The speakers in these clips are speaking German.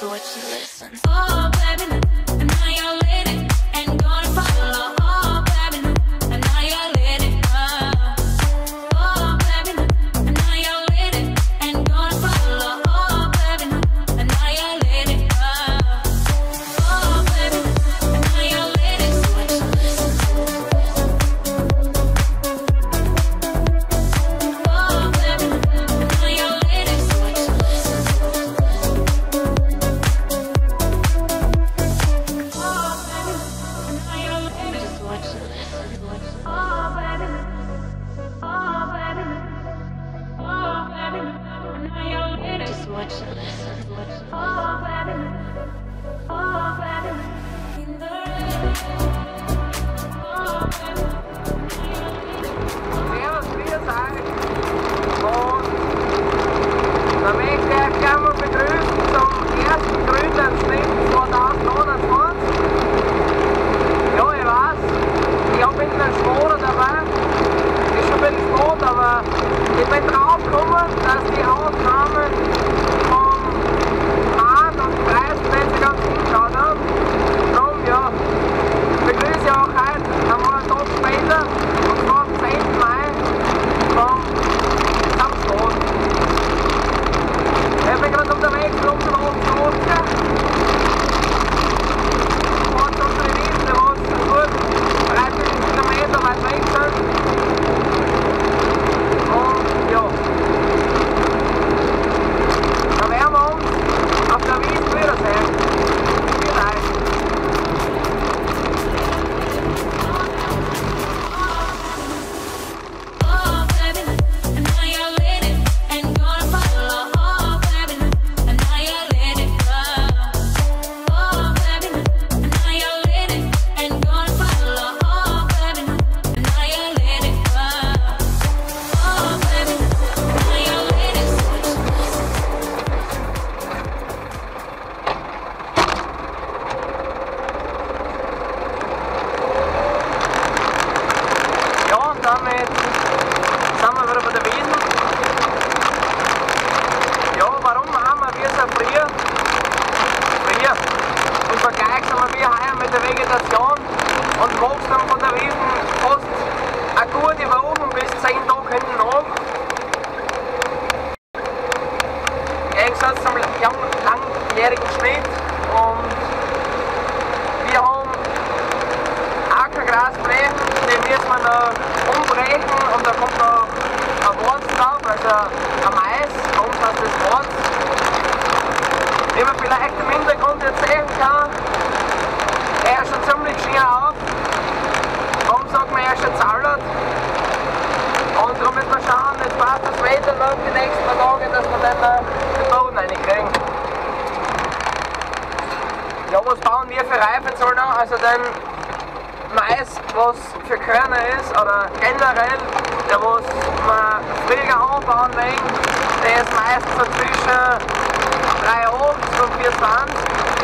So what you listen. Oh baby, and now you're leading and gonna follow. Oh baby, and now you're leading. Oh baby, and now you're leading and gonna follow. Oh baby, and now you're leading. Oh baby, and now you're leading. So what you listen. Oh baby, and now you're leading. So what you listen. Just watch it, listen. Oh baby, oh baby, in the rain. Oh baby. Servus, grüß euch und da möchte ich euch gerne mal begrüßen zum ersten grünen Schnitt 2021. Ja, ich weiß, ich habe mit einer Schmode dabei, ist schon ein bisschen spät, aber ich bin drauf gekommen, dass die Aufnahmen vom Rad und Preis nicht ganz hingeschaut haben. Darum, ja, begrüße ich auch heute einmal einen Tag später, und zwar am 10. Mai vom Samstag. Ich bin gerade unterwegs zum Osten. Und unsere Wiesen, die was gut 30 Kilometer weit weg sind. Und ja, da werden wir uns auf der Wiesn wiedersehen. Vielen Dank. Oh baby, and now you're leading and gonna follow. Oh baby, and now you're leading. Oh baby, and now you're leading and gonna follow. Oh baby, and now you're leading. Oh baby, and now you're leading. So what you listen. Ja, und damit sind wir wieder bei der Wiesn. Ja, warum haben wir wie so früh? Im Vergleich sind wir wie heuer mit der Vegetation und wächst dann von der Wiesn fast eine gute Woche bis 10 Tage hinten nach. Im Gegensatz zum langjährigen Schnitt, und wir haben Ackergrasflächen, die müssen wir noch umbrechen, und da kommt noch ein Wurz drauf, also ein Mais, kommt aus das Wurz. Wie man vielleicht im Hintergrund jetzt sehen kann, er ist schon ziemlich schön auf. Warum sagt man, er ist schon zahlt? Und darum müssen wir schauen, jetzt passt das Wetter noch die nächsten Tage, dass wir dann den Boden reinkriegen. Ja, was bauen wir für Reifezollen? Also den Mais, was für Körner ist, oder generell, der was man früher anbauen legen, der ist meistens so zwischen 3,8 und 4,20.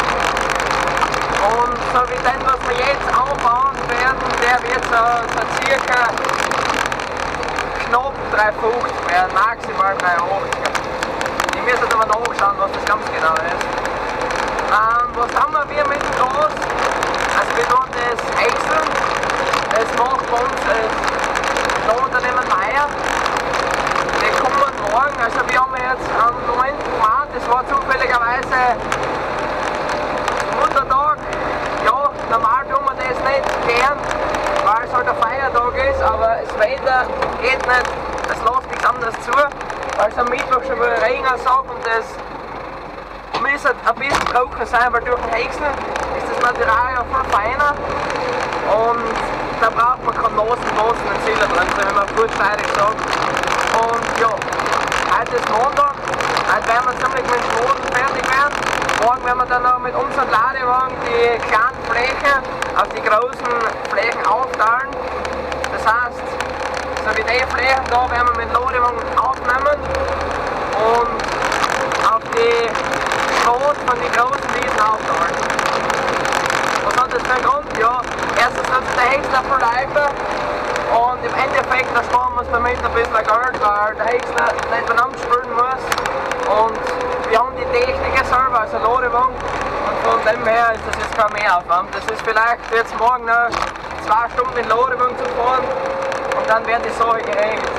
Und so wie den, was wir jetzt anbauen werden, der wird so circa knapp 3,50 werden, maximal 3,80. Ich muss jetzt aber nachschauen, was das ganz genau ist. Was haben wir mit dem Gras? Also wir tun das Häckseln, das macht bei uns das Unternehmen Meier. Die kommen morgen, also wir haben jetzt am 9. Mai, das war zufälligerweise Muttertag. Ja, normal tun wir das nicht gern, weil es halt ein Feiertag ist, aber das Wetter geht nicht, es lässt nichts anderes zu. Weil es am Mittwoch schon wieder Regen sagt, und das müsste ein bisschen trocken sein, weil durch den Häckseln ist das Material ja viel feiner, und da braucht man keinen nassen Zähler drin, wenn man gut feirig sagt. Und ja, heute ist Montag, heute werden wir ziemlich mit dem Schmoden fertig werden. Morgen werden wir dann noch mit unserem Ladewagen die kleinen Flächen auf die großen Flächen aufteilen. Das heißt, so wie die Flächen da werden wir mit dem Ladewagen aufnehmen und auf die Schrot von den großen Wiesen aufteilen. Was hat das für einen Grund? Ja, erstens nutzt der Häcksler für Reife, und im Endeffekt ersparen wir uns damit ein bisschen Geld, weil der Häcksler nicht beieinander spülen muss, und wir haben die Techniker selber, also Ladewagen, und von dem her ist das jetzt kein Mehraufwand. Das ist vielleicht jetzt morgen noch 2 Stunden in Ladewagen zu fahren und dann wird die Sache geregelt.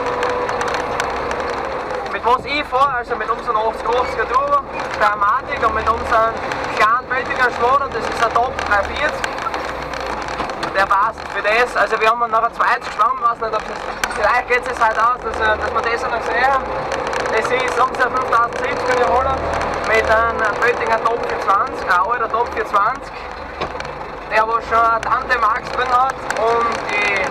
Mit was ich fahre, also mit unserem 8080er Turbo, der Amatic, und mit unserem kleinen Beltinger Schwader, das ist ein Top 340. Der passt für das. Also wir haben noch ein zweites geschwommen, weiß nicht, ob das, vielleicht geht es halt aus, dass wir das noch sehen. Das ist unser 5070er Holland mit einem Böttinger Top 420, ein alter Top 420, der wo schon eine Tante Max drin hat und die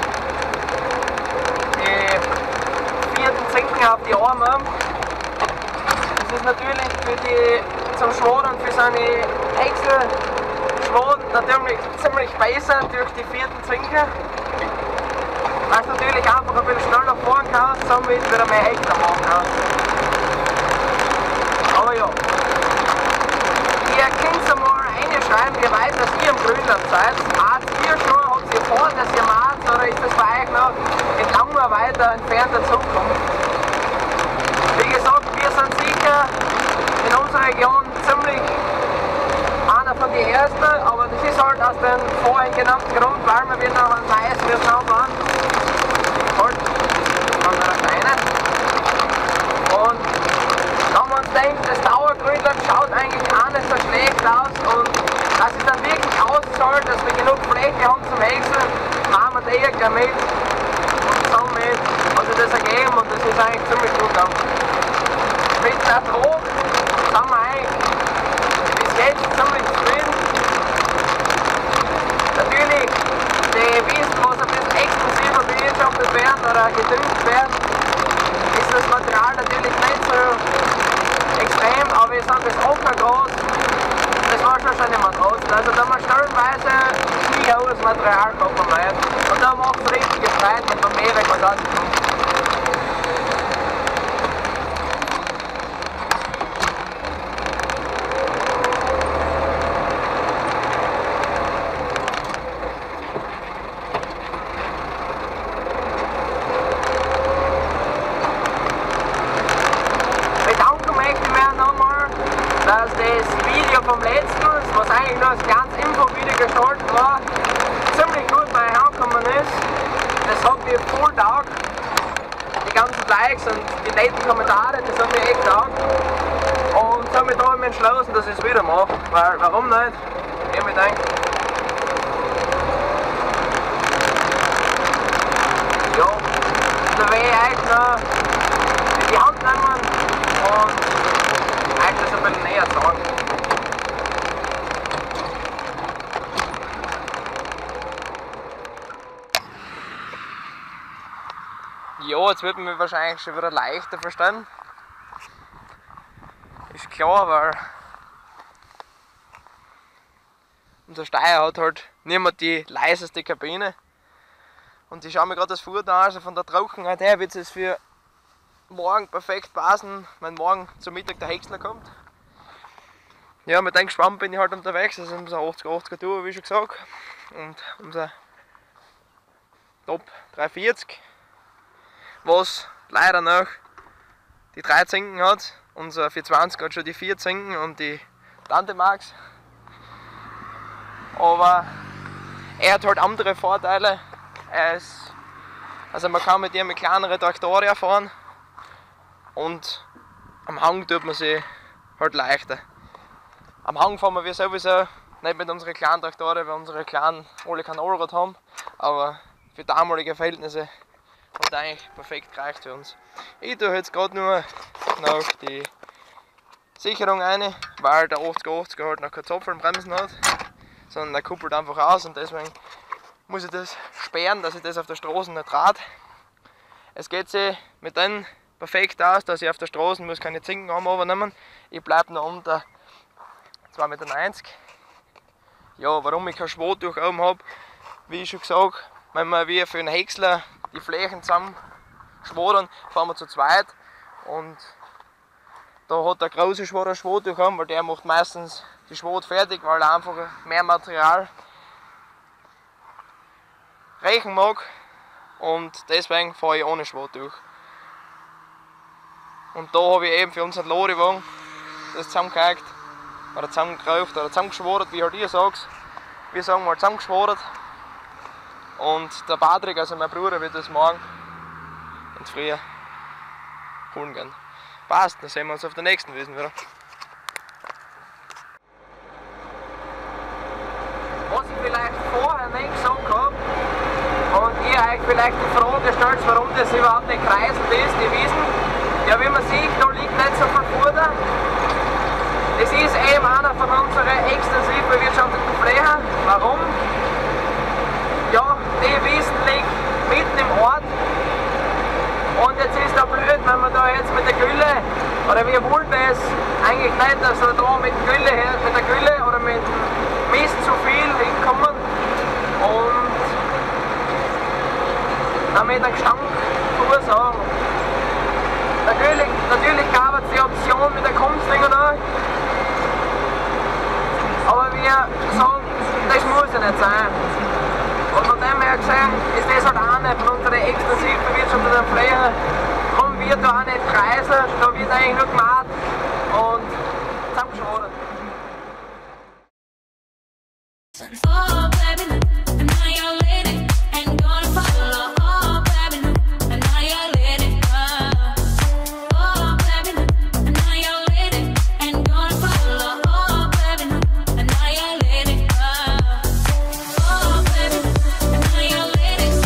vierten Zinken auf die Arme. Das ist natürlich für die zum Schwaden und für seine Häcksel Schwaden natürlich ziemlich besser durch die vierten Zinken. Was natürlich einfach ein bisschen schneller fahren kann, somit wieder mehr Häcksel machen kann. Aber ja, ihr könnt einmal reinschreiben, wie weit dass ihr im Grünland seid. Macht ihr schon, habt ihr vor, dass ihr macht, oder ist das bei euch noch entlang weiter entfernter Zukunft? Wie gesagt, wir sind sicher in unserer Region ziemlich einer von den ersten, aber das ist halt aus dem vorhin genannten Grund, weil wir wieder noch ein neues Vietnam waren. Halt, dann wieder kleine. Und wenn man uns denkt, das Dauergrünland schaut eigentlich auch nicht so schlecht aus und dass es dann wirklich auszahlt, dass wir genug Fläche haben zum Häckseln, machen wir die gleich mit. Und somit hat sich das ergeben und das ist eigentlich ziemlich gut gegangen. Mit der Droge sind wir eigentlich bis jetzt ziemlich zufrieden. Natürlich, die wissen, was ein bisschen extensiver bewirtschaftet werden oder gedüngt werden, ist das Material natürlich nicht so extrem, aber wir sind das Ockergras, das war schon nicht mehr draußen. Also da haben wir stellenweise nie hohes Material gehabt am Leib. Und da macht es richtige Freude, wenn man mehrere Quadrate kommt. Dass das Video vom letzten, was eigentlich nur als ganz Info-Video gestaltet war, ziemlich gut bei angekommen ist. Das hat mir voll taugt. Die ganzen Likes und die netten Kommentare, das hat mir echt taugt. Und somit habe ich mich entschlossen, dass ich es wieder mache. Weil, warum nicht? Ich mir denke, ja, da will ich euch noch in die Hand nehmen und eigentlich ein bisschen näher sagen. Ja, jetzt wird man mich wahrscheinlich schon wieder leichter verstehen. Ist klar, weil unser Steyr hat halt nicht mehr die leiseste Kabine. Und ich schaue mir gerade das Futter an, also von der Trockenheit her wird es für morgen perfekt passen, wenn morgen zum Mittag der Häcksler kommt. Ja, mit dem Gespann bin ich halt unterwegs, also unser 80er Turbo, wie schon gesagt, und unser Top 340, was leider noch die 3 Zinken hat. Unser 420 hat schon die 4 Zinken und die Tante Max. Aber er hat halt andere Vorteile. Also man kann mit ihm mit kleineren Traktoren fahren. Und am Hang tut man sich halt leichter. Am Hang fahren wir sowieso nicht mit unseren kleinen Traktoren, weil unsere kleinen alle kein Allrad haben. Aber für damalige Verhältnisse hat eigentlich perfekt gereicht für uns. Ich tue jetzt gerade nur noch die Sicherung rein, weil der 8080er halt noch keine Zapfelbremsen hat, sondern der kuppelt einfach aus und deswegen muss ich das sperren, dass ich das auf der Straße nicht rate. Es geht sich mit denen perfekt aus, dass ich auf der Straße muss keine Zinken übernehmen. Ich bleibe noch unter 2,90 Meter. Ja, warum ich kein Schwottuch oben habe, wie ich schon gesagt, wenn wir wie für einen Häcksler die Flächen zusammen schwadern, fahren wir zu zweit. Und da hat der große Schwader Schwottuch haben, weil der macht meistens die Schwot fertig, weil er einfach mehr Material reichen mag. Und deswegen fahre ich ohne Schwottuch. Und da habe ich eben für unseren Ladewagen das zusammengehakt oder zusammengerauft oder zusammengeschworen, wie halt ihr sagt. Wir sagen mal zusammengeschworen. Und der Patrick, also mein Bruder, wird das morgen in der Früh holen gehen. Passt, dann sehen wir uns auf der nächsten Wiesn wieder. Was ich vielleicht vorher nicht gesagt habe und ihr euch vielleicht die Frage stellt, warum das überhaupt nicht kreiselt ist, die Wiesn. Ja, wie man sieht, da liegt nicht so viel Futter. Das ist eben einer von unseren extensiv bewirtschafteten Flächen. Warum? Ja, die Wiesn liegt mitten im Ort. Und jetzt ist es blöd, wenn man da jetzt mit der Gülle, oder wir wollten es eigentlich nicht, dass wir da mit der Gülle oder mit Mist zu viel hinkommen und damit einen Gestank verursachen. Natürlich gab es die Option mit der Kunstdinger da, aber wir sagen, das muss ja nicht sein. Und von dem her gesehen ist das halt eine von unseren extensiv bewirtschafteten Flächen. Kommen wir da auch nicht kreiseln, da wird eigentlich nur gemacht und zusammengeschworen. Oh, baby, and now you're leading and gonna follow. Oh, baby, and now you're leading. Oh, baby, and now you're leading and gonna follow. Oh, baby, and now you're leading. Oh, baby, and now you're leading.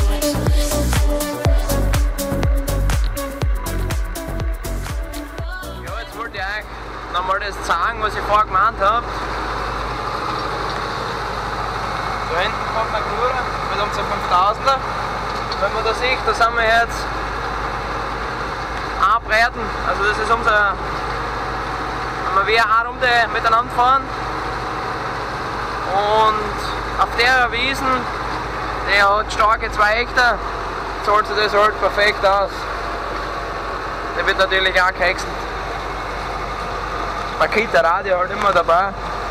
Ja, jetzt wollte ich euch nochmal das sagen, was ich vorher gemeint habe. Da hinten kommt eine Knurre mit unserem 5000er. Wenn man da sieht, da sind wir jetzt anbreiten. Also das ist unser, wenn wir eine Runde miteinander fahren. Und auf der Wiesn, die hat starke 2 Hektar, zahlt sich das halt perfekt aus. Der wird natürlich auch gehäckselt. Makita Radio halt immer dabei.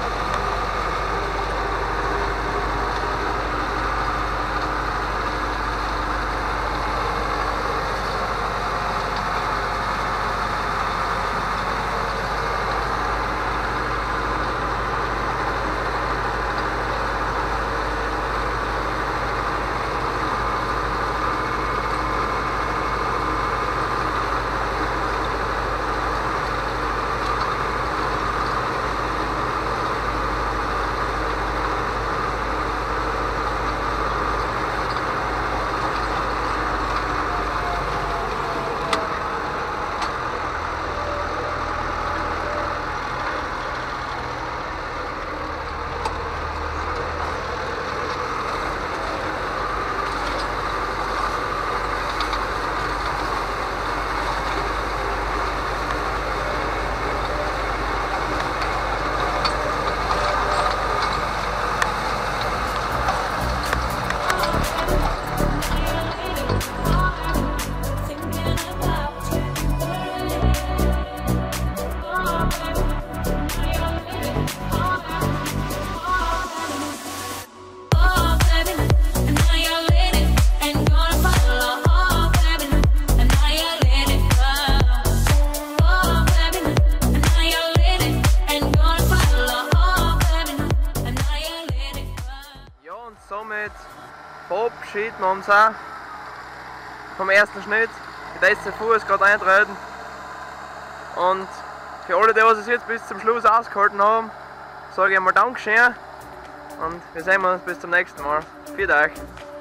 Somit verabschieden wir uns auch vom ersten Schnitt. Der letzte Fuß gerade eintreten. Und für alle, die es jetzt bis zum Schluss ausgehalten haben, sage ich einmal Dankeschön und wir sehen uns bis zum nächsten Mal. Vielen Dank.